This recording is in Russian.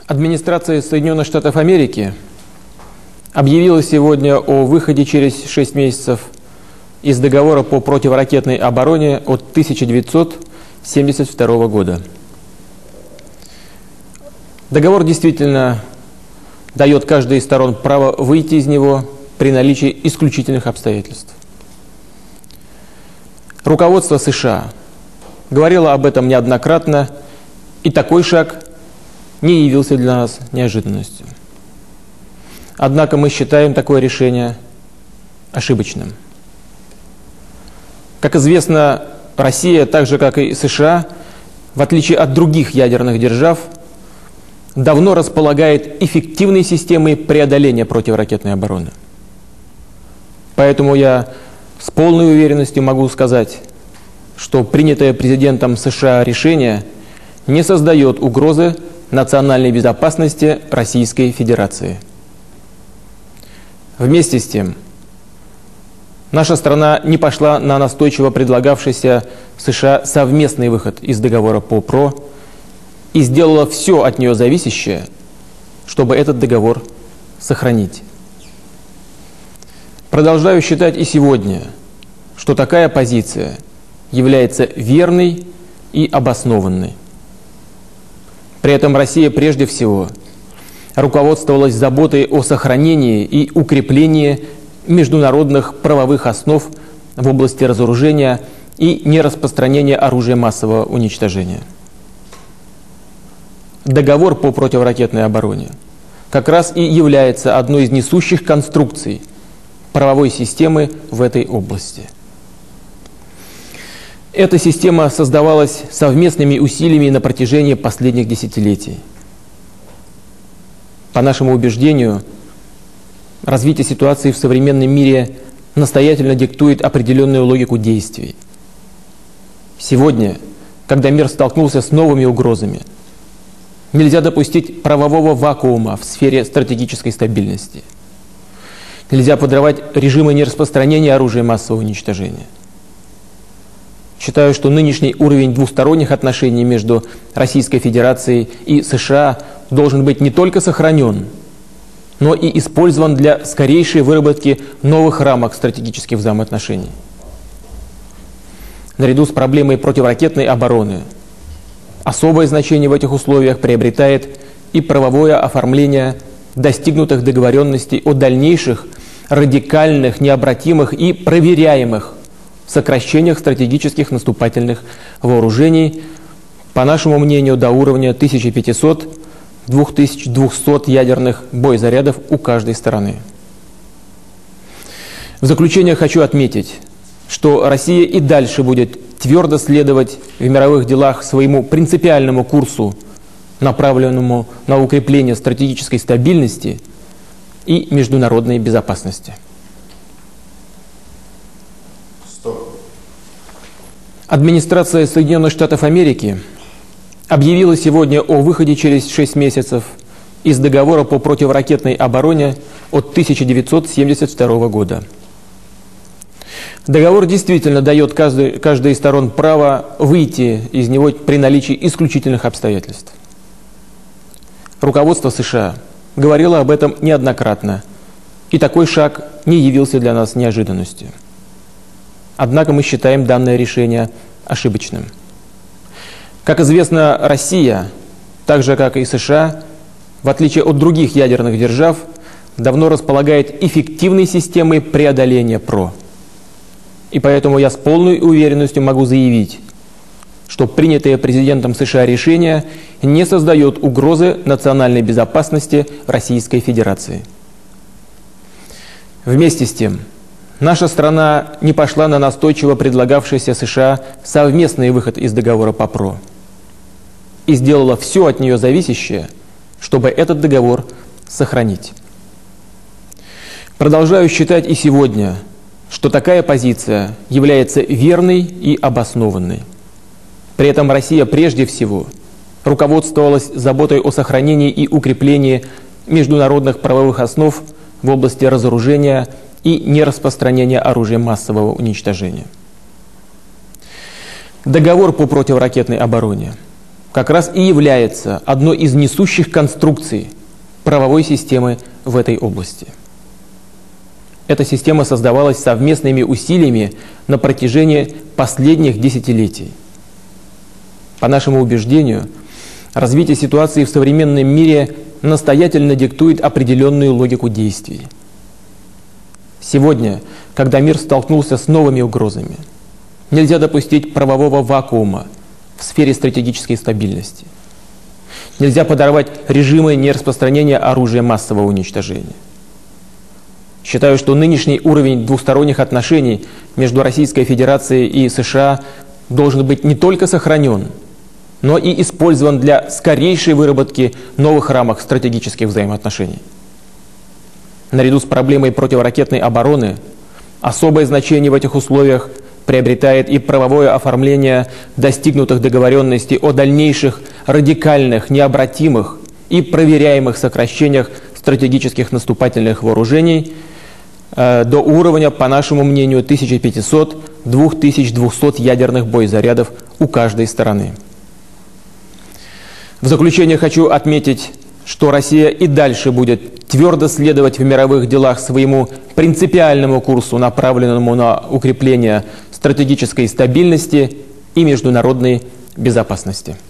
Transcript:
Администрация Соединенных Штатов Америки объявила сегодня о выходе через 6 месяцев из договора по противоракетной обороне от 1972 года. Договор действительно дает каждой из сторон право выйти из него при наличии исключительных обстоятельств. Руководство США говорило об этом неоднократно, и такой шаг не явился для нас неожиданностью. Однако мы считаем такое решение ошибочным. Как известно, Россия, так же как и США, в отличие от других ядерных держав, давно располагает эффективной системой преодоления противоракетной обороны. Поэтому я с полной уверенностью могу сказать, что принятое президентом США решение не создает угрозы национальной безопасности Российской Федерации. Вместе с тем, наша страна не пошла на настойчиво предлагавшийся США совместный выход из договора по ПРО и сделала все от нее зависящее, чтобы этот договор сохранить. Продолжаю считать и сегодня, что такая позиция является верной и обоснованной. При этом Россия прежде всего руководствовалась заботой о сохранении и укреплении международных правовых основ в области разоружения и нераспространения оружия массового уничтожения. Договор по противоракетной обороне как раз и является одной из несущих конструкций правовой системы в этой области. Эта система создавалась совместными усилиями на протяжении последних десятилетий. По нашему убеждению, развитие ситуации в современном мире настоятельно диктует определенную логику действий. Сегодня, когда мир столкнулся с новыми угрозами, нельзя допустить правового вакуума в сфере стратегической стабильности. Нельзя подрывать режимы нераспространения оружия массового уничтожения. Считаю, что нынешний уровень двусторонних отношений между Российской Федерацией и США должен быть не только сохранен, но и использован для скорейшей выработки новых рамок стратегических взаимоотношений. Наряду с проблемой противоракетной обороны особое значение в этих условиях приобретает и правовое оформление достигнутых договоренностей о дальнейших радикальных, необратимых и проверяемых сокращениях стратегических наступательных вооружений, по нашему мнению, до уровня 1500-2200 ядерных боезарядов у каждой стороны. В заключение хочу отметить, что Россия и дальше будет твердо следовать в мировых делах своему принципиальному курсу, направленному на укрепление стратегической стабильности и международной безопасности. Администрация Соединенных Штатов Америки объявила сегодня о выходе через 6 месяцев из договора по противоракетной обороне от 1972 года. Договор действительно дает каждой из сторон право выйти из него при наличии исключительных обстоятельств. Руководство США говорило об этом неоднократно, и такой шаг не явился для нас неожиданностью. Однако мы считаем данное решение ошибочным. Как известно, Россия, так же как и США, в отличие от других ядерных держав, давно располагает эффективной системой преодоления ПРО. И поэтому я с полной уверенностью могу заявить, что принятое президентом США решение не создает угрозы национальной безопасности Российской Федерации. Вместе с тем, наша страна не пошла на настойчиво предлагавшийся США совместный выход из договора по ПРО и сделала все от нее зависящее, чтобы этот договор сохранить. Продолжаю считать и сегодня, что такая позиция является верной и обоснованной. При этом Россия прежде всего руководствовалась заботой о сохранении и укреплении международных правовых основ в области разоружения и нераспространения оружия массового уничтожения. Договор по противоракетной обороне как раз и является одной из несущих конструкций правовой системы в этой области. Эта система создавалась совместными усилиями на протяжении последних десятилетий. По нашему убеждению, развитие ситуации в современном мире настоятельно диктует определенную логику действий. Сегодня, когда мир столкнулся с новыми угрозами, нельзя допустить правового вакуума в сфере стратегической стабильности. Нельзя подорвать режимы нераспространения оружия массового уничтожения. Считаю, что нынешний уровень двусторонних отношений между Российской Федерацией и США должен быть не только сохранен, но и использован для скорейшей выработки новых рамок стратегических взаимоотношений. Наряду с проблемой противоракетной обороны особое значение в этих условиях приобретает и правовое оформление достигнутых договоренностей о дальнейших радикальных, необратимых и проверяемых сокращениях стратегических наступательных вооружений до уровня, по нашему мнению, 1500-2200 ядерных боезарядов у каждой стороны. В заключение хочу отметить, что Россия и дальше будет твердо следовать в мировых делах своему принципиальному курсу, направленному на укрепление стратегической стабильности и международной безопасности.